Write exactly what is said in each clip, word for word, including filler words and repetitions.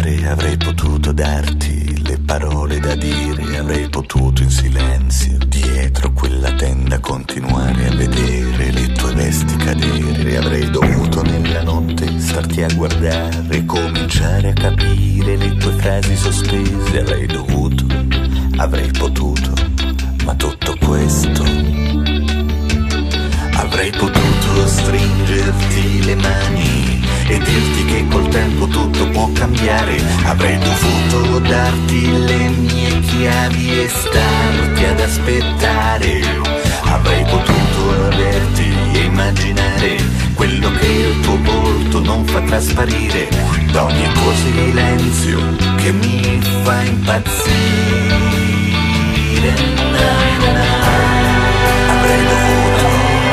fare, avrei potuto darti le parole da dire, avrei potuto in silenzio dietro quella tenda continuare a vedere le tue vesti cadere, avrei dovuto nella notte starti a guardare, cominciare a capire le tue frasi sospese, avrei dovuto, avrei potuto, ma tutto questo avrei potuto stringerti le mani e dirti che col tempo tutto può cambiare, avrei dovuto darti le mie chiavi e starti ad aspettare, avrei potuto averti e immaginare quello che il tuo volto non fa trasparire da ogni tuo silenzio che mi fa impazzire. Na, na. Avrei dovuto,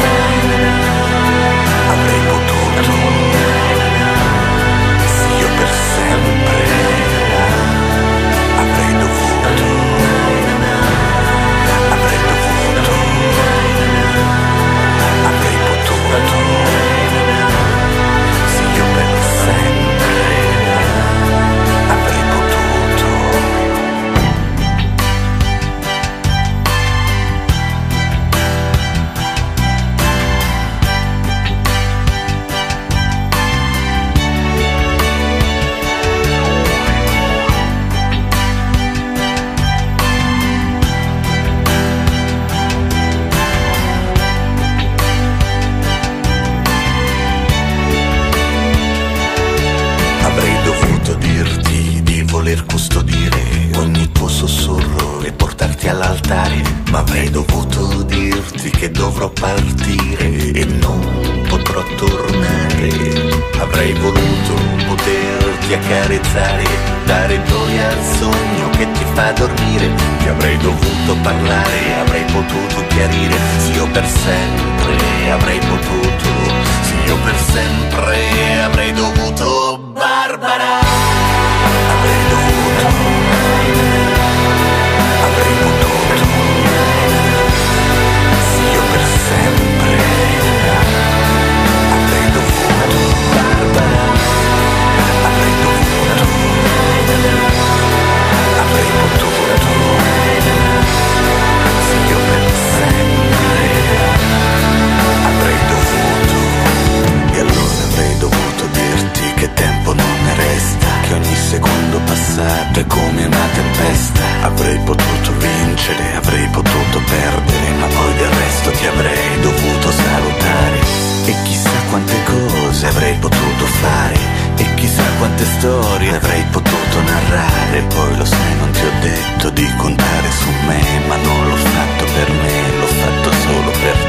avrei potuto, sì io per sempre, avrei dovuto, avrei dovuto, avrei potuto, sì io per sempre, avrei potuto. Voler custodire ogni tuo sussurro e portarti all'altare, ma avrei dovuto dirti che dovrò partire e non potrò tornare, avrei voluto poterti accarezzare, dare gioia al sogno che ti fa dormire, ti avrei dovuto parlare, avrei potuto chiarire, sì io per sempre avrei potuto, sì io per sempre avrei dovuto, Barbara. Avrei dovuto, avrei potuto, sì io per sempre, avrei dovuto, Barbara, avrei dovuto, avrei potuto, sì io per sempre, avrei dovuto, e allora avrei dovuto dirti che tempo non ne resta, che ogni secondo passato è come una tempesta, avrei potuto vincere, avrei potuto perdere, ma poi del resto ti avrei dovuto salutare, e chissà quante cose avrei potuto fare, e chissà quante storie avrei potuto narrare, poi lo sai non ti ho detto di contare su me, ma non l'ho fatto per me, l'ho fatto solo per